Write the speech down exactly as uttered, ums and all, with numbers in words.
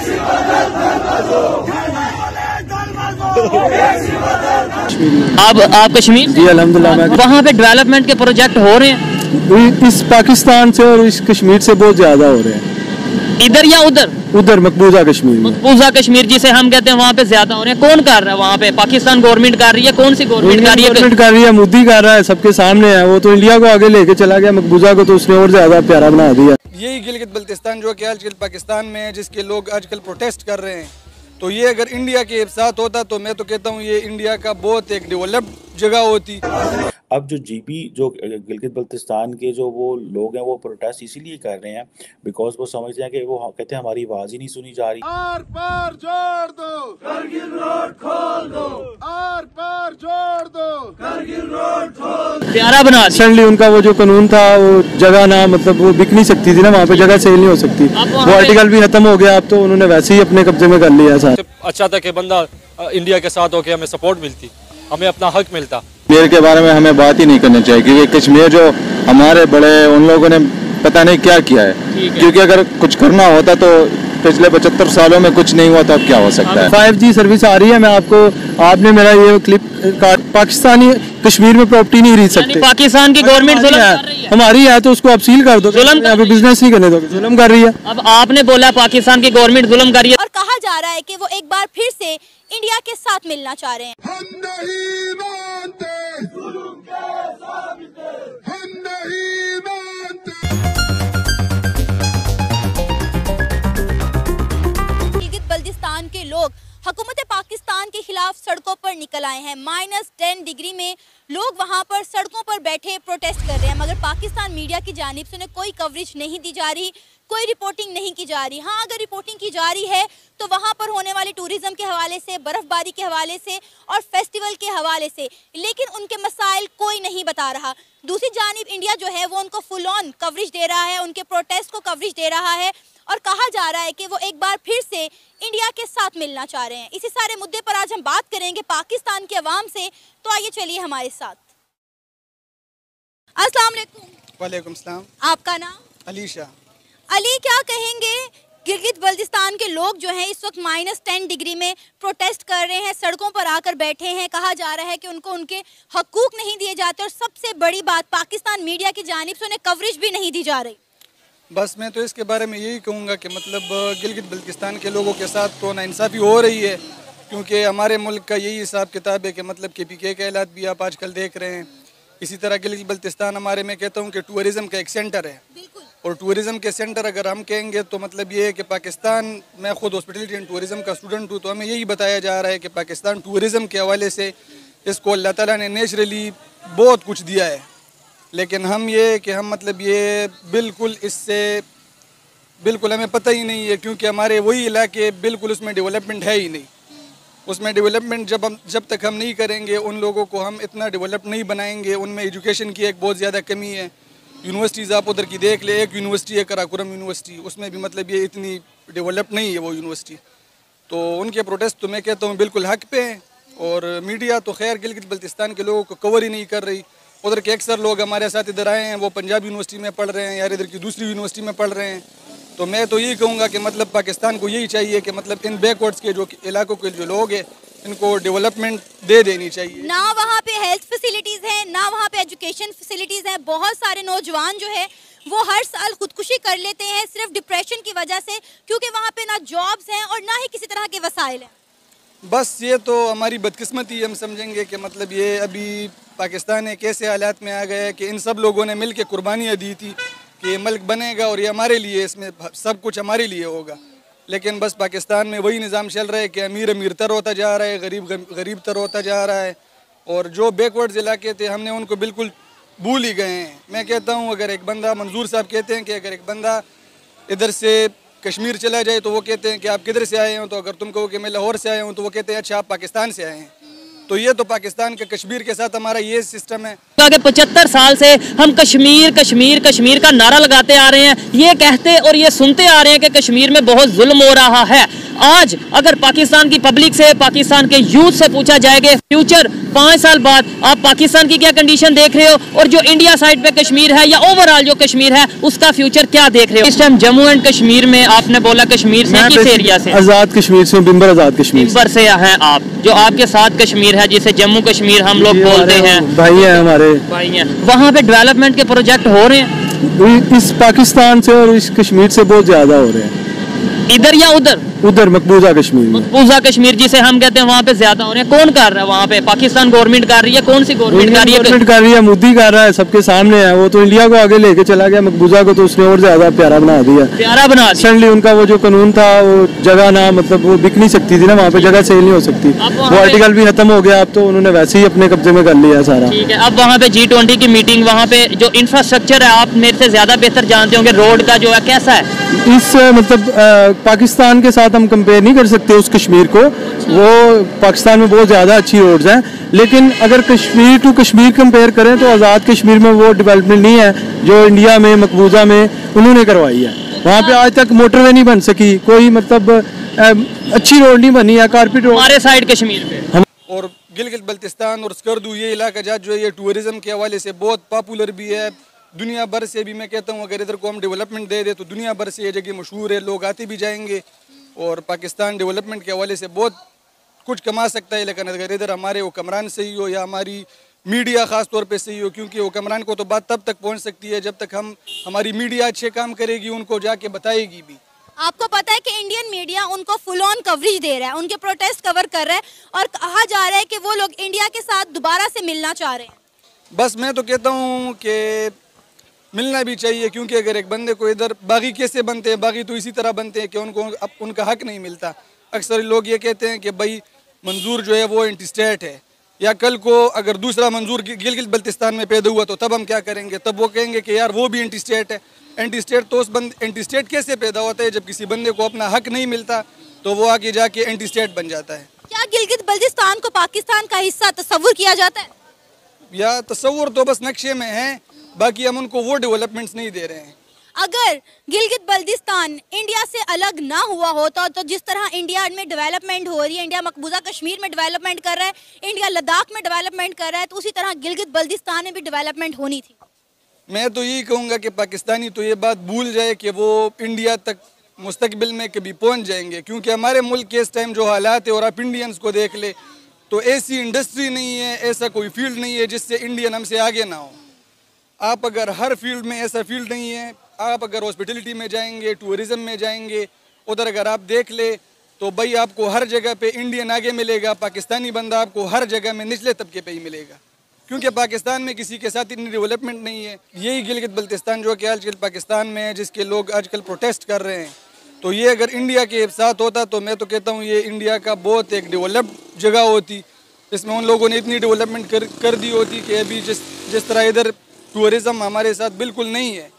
आप आप कश्मीर जी अल्हम्दुलिल्लाह। वहाँ पे डेवलपमेंट के प्रोजेक्ट हो रहे हैं इस पाकिस्तान से और इस कश्मीर से बहुत ज्यादा हो रहे हैं। इधर या उधर? उधर मकबूजा कश्मीर में। मकबूजा कश्मीर जिसे हम कहते हैं वहाँ पे ज्यादा हो रहे हैं। कौन कर रहा है वहाँ पे? पाकिस्तान गवर्नमेंट कर रही है? कौन सी गवर्नमेंट कर रही है? गवर्नमेंट कर रही है, मोदी कर रहा है, सबके सामने है। वो तो इंडिया को आगे लेके चला गया, मकबूजा को तो उसने और ज्यादा प्यारा बना दिया। यही गिलगित बल्तिस्तान जो कि आजकल पाकिस्तान में है, जिसके लोग आजकल प्रोटेस्ट कर रहे हैं, तो ये अगर इंडिया के साथ होता तो मैं तो कहता हूँ ये इंडिया का बहुत एक डेवलप्ड जगह होती। अब जो जीबी जो गिलगित बल्तिस्तान के जो वो लोग हैं वो प्रोटेस्ट इसीलिए कर रहे हैं बिकॉज वो समझते हैं कि वो कहते हैं हमारी आवाज़ ही नहीं सुनी जा रही। आर पार जोड़ दो, करगिल रोड खोल दो, आर पार जोड़ दो, करगिल रोड खोल दो। प्यारा बना रिसेंटली उनका वो जो कानून था वो जगह ना मतलब वो बिक नहीं सकती थी ना, वहाँ पे जगह सेल नहीं हो सकती। वो आर्टिकल भी खत्म हो गया, अब तो उन्होंने वैसे ही अपने कब्जे में कर लिया। सर अच्छा था कि बंदा इंडिया के साथ होकर हमें सपोर्ट मिलती, हमें अपना हक मिलता। कश्मीर के बारे में हमें बात ही नहीं करनी चाहिए क्योंकि कश्मीर जो हमारे बड़े उन लोगों ने पता नहीं क्या किया है, है। क्योंकि अगर कुछ करना होता तो पिछले पचहत्तर सालों में कुछ नहीं हुआ तो अब क्या हो सकता है। फाइव जी सर्विस आ रही है। मैं आपको आपने मेरा ये क्लिप पाकिस्तानी कश्मीर में प्रॉपर्टी नहीं खरीद सकते। पाकिस्तान की गवर्नमेंट जुल्म कर रही है, हमारी है तो उसको आप सील कर दो। जुल्म अभी बिजनेस नहीं करने दो, जुल्म कर रही है। अब आपने बोला पाकिस्तान की गवर्नमेंट जुल्म कर रही है और कहा जा रहा है कि वो एक बार फिर से इंडिया के साथ मिलना चाह रहे हैं। हम नहीं मानते जुल्म के साबिते, हम नहीं मानते। गिलगित बल्तिस्तान के लोग हुकूमत पाकिस्तान के खिलाफ सड़कों पर निकल आए हैं। माइनस टेन डिग्री में लोग वहां पर सड़कों पर बैठे प्रोटेस्ट कर रहे हैं, मगर पाकिस्तान मीडिया की जानिब से उन्हें कोई कवरेज नहीं दी जा रही, कोई रिपोर्टिंग नहीं की जा रही। हाँ, अगर रिपोर्टिंग की जा रही है तो वहां पर होने वाले टूरिज्म के हवाले से, बर्फबारी के हवाले से और फेस्टिवल के हवाले से, लेकिन उनके मसाइल कोई नहीं बता रहा। दूसरी जानिब इंडिया जो है वो उनको फुल ऑन कवरेज दे रहा है, उनके प्रोटेस्ट को कवरेज दे रहा है और कहा जा रहा है कि वो एक बार फिर से इंडिया के साथ मिलना चाह रहे हैं। इसी सारे मुद्दे पर आज हम बात करेंगे पाकिस्तान के अवाम से, तो आइए चलिए हमारे साथ। अस्सलाम वालेकुम। वालेकुम सलाम। आपका नाम? अलीशा। अली, क्या कहेंगे गिलगित बल्तिस्तान के लोग जो हैं इस वक्त माइनस टेन डिग्री में प्रोटेस्ट कर रहे हैं, सड़कों पर आकर बैठे हैं। कहा जा रहा है कि उनको उनके हकूक नहीं दिए जाते और सबसे बड़ी बात पाकिस्तान मीडिया की जानिब से उन्हें कवरेज भी नहीं दी जा रही। बस मैं तो इसके बारे में यही कहूँगा कि मतलब गिलगित बल्तिस्तान के लोगों के साथ तो नाइंसाफ़ी हो रही है, क्योंकि हमारे मुल्क का यही हिसाब किताब है कि मतलब के पी के के हालात भी आप आजकल देख रहे हैं। इसी तरह गिलगित बल्तिस्तान हमारे, मैं कहता हूँ कि टूरिज़म का एक सेंटर है, और टूरिज़म के सेंटर अगर हम कहेंगे तो मतलब ये है कि पाकिस्तान, मैं खुद हॉस्पिटलिटी एंड टूरिज़म का स्टूडेंट हूँ, तो हमें यही बताया जा रहा है कि पाकिस्तान टूरिज़म के हवाले से इसको अल्लाह ताला ने नेचुरली बहुत कुछ दिया है, लेकिन हम ये कि हम मतलब ये बिल्कुल इससे बिल्कुल हमें पता ही नहीं है, क्योंकि हमारे वही इलाके बिल्कुल उसमें डेवलपमेंट है ही नहीं। उसमें डेवलपमेंट जब हम जब तक हम नहीं करेंगे, उन लोगों को हम इतना डेवलप नहीं बनाएंगे। उनमें एजुकेशन की एक बहुत ज़्यादा कमी है। यूनिवर्सिटीज़ आप उधर की देख ले, एक यूनिवर्सिटी है कराकोरम यूनिवर्सिटी, उसमें भी मतलब ये इतनी डेवलप नहीं है वो यूनिवर्सिटी। तो उनके प्रोटेस्ट तो मैं कहता हूँ बिल्कुल हक पे हैं, और मीडिया तो खैर गिलगित बल्तिस्तान के लोगों को कवर ही नहीं कर रही। उधर के अक्सर लोग हमारे साथ इधर आए हैं, वो पंजाब यूनिवर्सिटी में पढ़ रहे हैं या इधर की दूसरी यूनिवर्सिटी में पढ़ रहे हैं। तो मैं तो यही कहूँगा कि मतलब पाकिस्तान को यही चाहिए कि मतलब इन बैकवर्ड्स के जो इलाकों के जो लोग हैं इनको डेवलपमेंट दे देनी चाहिए। ना वहाँ पे हेल्थ फैसिलिटीज़ हैं, ना वहाँ पे एजुकेशन फैसिलिटीज़ हैं। बहुत सारे नौजवान जो है वो हर साल खुदकुशी कर लेते हैं सिर्फ डिप्रेशन की वजह से, क्योंकि वहाँ पे ना जॉब्स हैं और ना ही किसी तरह के वसाइल हैं। बस ये तो हमारी बदकिस्मती हम समझेंगे कि मतलब ये अभी पाकिस्तान एक ऐसे हालात में आ गया है कि इन सब लोगों ने मिल के कुर्बानियाँ दी थी कि ये मुल्क बनेगा और ये हमारे लिए, इसमें सब कुछ हमारे लिए होगा। लेकिन बस पाकिस्तान में वही निज़ाम चल रहा है कि अमीर अमीर तर होता जा रहा है, गरीब गरीब तर होता जा रहा है, और जो बैकवर्ड्स इलाके थे हमने उनको बिल्कुल भूल ही गए हैं। मैं कहता हूँ अगर एक बंदा, मंजूर साहब कहते हैं कि अगर एक बंदा इधर से कश्मीर चला जाए तो वो कहते हैं कि आप किधर से आए हो, तो अगर तुम कहो कि मैं लाहौर से आया हूँ तो वो कहते हैं अच्छा आप पाकिस्तान से आए हैं। तो ये तो पाकिस्तान के कश्मीर के साथ हमारा ये सिस्टम है। आगे पचहत्तर साल से हम कश्मीर कश्मीर कश्मीर का नारा लगाते आ रहे हैं, ये कहते और ये सुनते आ रहे हैं कि कश्मीर में बहुत जुल्म हो रहा है। आज अगर पाकिस्तान की पब्लिक से, पाकिस्तान के यूथ से पूछा जाएगा फ्यूचर पाँच साल बाद आप पाकिस्तान की क्या कंडीशन देख रहे हो, और जो इंडिया साइड पे कश्मीर है या ओवरऑल जो कश्मीर है उसका फ्यूचर क्या देख रहे हो? इस टाइम जम्मू एंड कश्मीर में आपने बोला कश्मीर से, किस एरिया से? आजाद कश्मीर से, बिम्बर आजाद कश्मीर बिम्बर से हैं आप, जो आपके साथ कश्मीर है जिसे जम्मू कश्मीर हम लोग बोलते हैं, भाई हैं हमारे, भाई हैं। वहाँ पे डेवलपमेंट के प्रोजेक्ट हो रहे हैं इस पाकिस्तान से और इस कश्मीर से बहुत ज्यादा हो रहे हैं, इधर या उधर? उधर मकबूजा कश्मीर में। मकबूजा कश्मीर जिसे हम कहते हैं वहाँ पे ज्यादा हो रहे हैं। कौन कर रहा है वहाँ पे? पाकिस्तान गवर्नमेंट कर रही है? कौन सी गवर्नमेंट कर रही है? गवर्नमेंट कर रही है, मोदी कर रहा है, सबके सामने है। वो तो इंडिया को आगे लेके चला गया, मकबूजा को तो उसने और ज्यादा प्यारा बना दिया। प्यारा बना दिया। रिसेंटली उनका वो जो कानून था, वो जगह ना मतलब वो बिक नहीं सकती थी ना, वहाँ पे जगह सेल नहीं हो सकती, वो आर्टिकल भी खत्म हो गया। अब तो उन्होंने वैसे ही अपने कब्जे में कर लिया सारा। ठीक है, अब वहाँ पे जी ट्वेंटी की मीटिंग, वहाँ पे जो इंफ्रास्ट्रक्चर है आप मेरे से ज्यादा बेहतर जानते होंगे, रोड का जो है कैसा है? इस मतलब पाकिस्तान के साथ हम कंपेयर नहीं कर सकते उस कश्मीर को, वो पाकिस्तान में बहुत ज़्यादा अच्छी रोड्स हैं, लेकिन अगर कश्मीर टू कश्मीर कंपेयर करें तो आज़ाद कश्मीर में वो डेवलपमेंट नहीं है जो इंडिया में मकबूजा में उन्होंने करवाई है। वहाँ पे आज तक मोटरवे नहीं बन सकी, कोई मतलब अच्छी रोड नहीं बनी है, कारपेट रोड हमारे साइड कश्मीर पे। और गिलगित बल्तिस्तान और स्कर्दू ये इलाका जहाँ जो है ये टूरिज्म के हवाले से बहुत पॉपुलर भी है, दुनिया भर से भी मैं कहता हूँ अगर इधर को हम डेवलपमेंट दे दे तो दुनिया भर से ये जगह मशहूर है, लोग आते भी जाएंगे और पाकिस्तान डेवलपमेंट के हवाले से बहुत कुछ कमा सकता है। लेकिन अगर इधर हमारे हुक्मरान सही हो या हमारी मीडिया ख़ास तौर पे सही हो, क्योंकि हुक्मरान को तो बात तब तक पहुँच सकती है जब तक हम हमारी मीडिया अच्छे काम करेगी, उनको जाके बताएगी भी। आपको पता है कि इंडियन मीडिया उनको फुल ऑन कवरेज दे रहा है, उनके प्रोटेस्ट कवर कर रहा है और कहा जा रहा है कि वो लोग इंडिया के साथ दोबारा से मिलना चाह रहे हैं। बस मैं तो कहता हूँ कि मिलना भी चाहिए, क्योंकि अगर एक बंदे को इधर बागी कैसे बनते हैं, बागी तो इसी तरह बनते हैं कि उनको अब उनका हक नहीं मिलता। अक्सर लोग ये कहते हैं कि भाई मंजूर जो है वो एंटी स्टेट है, या कल को अगर दूसरा मंजूर गिलगित बल्तिस्तान में पैदा हुआ तो तब हम क्या करेंगे? तब वो कहेंगे कि यार वो भी एंटी स्टेट है। एंटी स्टेट तो उस बंद एंटी स्टेट कैसे पैदा होता है? जब किसी बंदे को अपना हक नहीं मिलता तो वो आगे जाके एंटी स्टेट बन जाता है। क्या गिलगित बल्तिस्तान को पाकिस्तान का हिस्सा तस्वुर किया जाता है? या तस्वुर तो बस नक्शे में है, बाकी हम उनको वो डेवलपमेंट्स नहीं दे रहे हैं। अगर गिलगित बल्तिस्तान इंडिया से अलग ना हुआ होता तो जिस तरह इंडिया में डेवलपमेंट हो रही है, इंडिया मकबूजा कश्मीर में डेवलपमेंट कर रहा है, इंडिया लद्दाख में डेवलपमेंट कर रहा है, तो उसी तरह गिलगित बल्तिस्तान में भी डेवलपमेंट होनी थी। मैं तो यही कहूँगा कि पाकिस्तानी तो ये बात भूल जाए कि वो इंडिया तक मुस्तकबिल में कभी पहुँच जाएंगे, क्योंकि हमारे मुल्क के इस टाइम जो हालात है, और आप इंडियंस को देख ले तो ऐसी इंडस्ट्री नहीं है, ऐसा कोई फील्ड नहीं है जिससे इंडियन हमसे आगे ना हो। आप अगर हर फील्ड में ऐसा फील्ड नहीं है, आप अगर हॉस्पिटलिटी में जाएंगे, टूरिज़म में जाएंगे, उधर अगर आप देख ले तो भाई आपको हर जगह पे इंडियन आगे मिलेगा, पाकिस्तानी बंदा आपको हर जगह में निचले तबके पे ही मिलेगा, क्योंकि पाकिस्तान में किसी के साथ इतनी डेवलपमेंट नहीं है। यही गिलगित बल्तिस्तान जो कि आजकल पाकिस्तान में है, जिसके लोग आजकल प्रोटेस्ट कर रहे हैं, तो ये अगर इंडिया के साथ होता तो मैं तो कहता हूँ ये इंडिया का बहुत एक डेवलप्ड जगह होती, इसमें उन लोगों ने इतनी डेवलपमेंट कर कर दी होती कि अभी जिस जिस तरह इधर टूरिज़म हमारे साथ बिल्कुल नहीं है।